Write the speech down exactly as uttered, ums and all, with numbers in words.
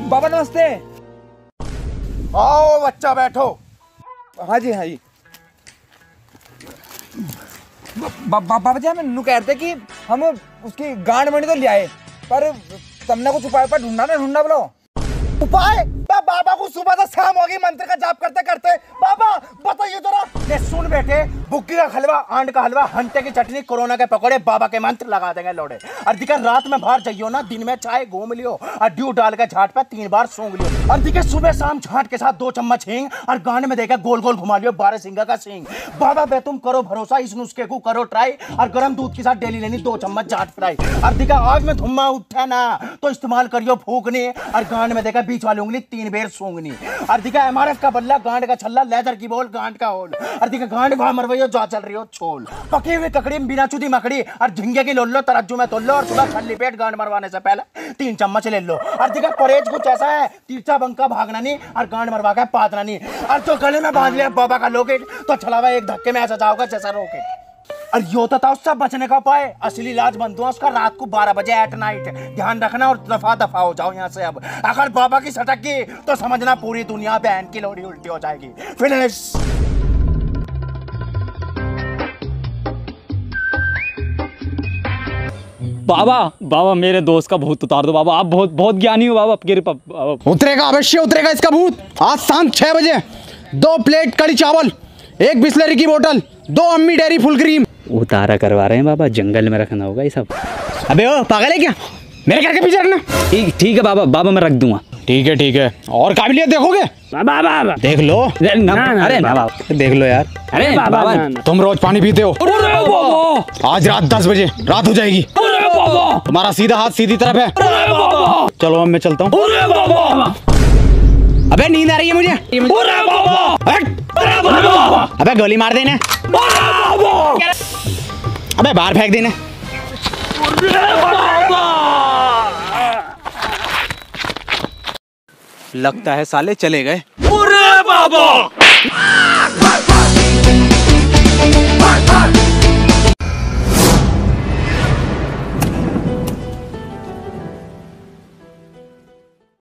बाबा नमस्ते। आओ बच्चा बैठो। हाँ जी हाँ जी। बाबा जी हम नु कहते कि हम उसकी गांड मणि तो ले आए, पर तुमने कुछ उपाय पर ढूंढना ना ढूंढना बोलो। उपाय? बाबा को सुबह से शाम होगी मंत्र का जाप करते करते। बाबा बताइए जरा। ये सुन बेटे, बुक्की का हलवा, आंड का हलवा, हंटे की चटनी, कोरोना के पकौड़े, बाबा के मंत्र लगा देंगे लोड़े। और दिखा रात में बाहर जाइयो ना, दिन में चाय घूम लियो और ड्यू डाल के झाट पे तीन बार सूंघ लियो। और दिखे सुबह शाम झाट के साथ दो चम्मच हींग और गांड में देखे गोल गोल घुमा लियो बारह सिंगा का सींग। बाबा बे तुम करो भरोसा, इस नुस्खे को करो ट्राई और गर्म दूध के साथ डेली लेनी दो चम्मच झाट फ्राई। और दिखा आग में धुम्मा उठा ना तो इस्तेमाल करियो फूकनी और गांड में देखा बीच वाली उंगली तीन बेर सूंघनी। और दिखा एमआरएफ का बल्ला, गांड का छल्ला, लेदर की बोल, गांड का होल। और दिखा गांड वहां मरवाइयो जा चल रही हो छोल। पकी हुई ककड़ी में बिना चुदी मकड़ी और झिंगे की लोल्लो तरज्जू में तोल लो और सुबह खाली पेट गांड मरवाने से पहले तीन चम्मच ले लो। और दिखा परहेज कुछ ऐसा है, तीर्चा बंका भागना नहीं और गांड मरवा के पातना नहीं। और तो गले में बांध लिया बाबा का लोकेट तो छलावा एक धक्के में ऐसा जाओगा जैसा रॉकेट। और यो तो था उससे बचने का उपाय, असली इलाज बंदुआ उसका रात को बारह बजे एट नाइट। ध्यान रखना और दफा दफा हो जाओ यहाँ से। अब अगर बाबा की सटक की तो समझना पूरी दुनिया बहन की लोड़ी उल्टी हो जाएगी। फिनिश। बाबा बाबा मेरे दोस्त का भूत उतार दो बाबा, आप बहुत बहुत ज्ञानी हो बाबा। आपके उतरेगा, अवश्य उतरेगा इसका भूत। आज शाम छह बजे दो प्लेट कड़ी चावल, एक बिस्लरी की बोतल, दो अम्मी डेयरी फुल क्रीम। उतारा करवा रहे हैं बाबा, जंगल में रखना होगा ये सब। अबे ओ पागल है क्या? मेरे घर के पीछे रखना। ठीक ठीक है बाबा, बाबा मैं रख दूंगा। ठीक है ठीक है। और काबिलियत देखोगे? बाबा बाबा देख लो। ना, ना, अरे ना, ना, देख लो यार। अरे बाबा तुम रोज पानी पीते हो। आज रात दस बजे रात हो जाएगी। तुम्हारा सीधा हाथ सीधी तरफ है। चलो अब मैं चलता हूँ। अबे नींद आ रही है मुझे। अबे गोली मार देना। अबे बाहर फेंक देना। लगता है साले चले गए। अरे बाबा